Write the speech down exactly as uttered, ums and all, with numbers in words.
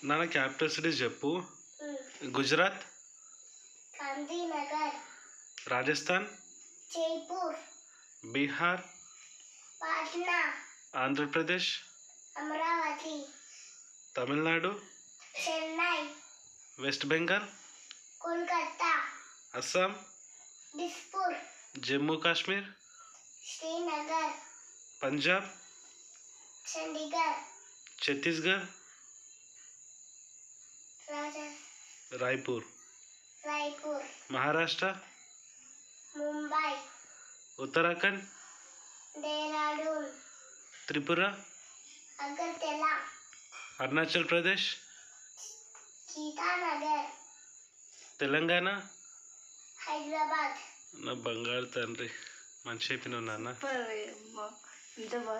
నాన్న capital cities చెప్పు. Gujarat, Gandhinagar, Rajasthan, Jaipur, Bihar, Patna, Andhra Pradesh, Amaravati, Tamil Nadu, Chennai, west Bengal, Kolkata, Assam, Dispur, Jammu Kashmir, Srinagar, Punjab, Chandigarh, Chhattisgarh, Raja Raipur, Raipur, Maharashtra, Mumbai, Uttarakhand, Dehradun, Tripura, Agartala, Arunachal Pradesh, Gitanagar, Telangana. Hyderabad. నా బంగారు తండ్రి, మంచి చెప్పినావు నాన్న.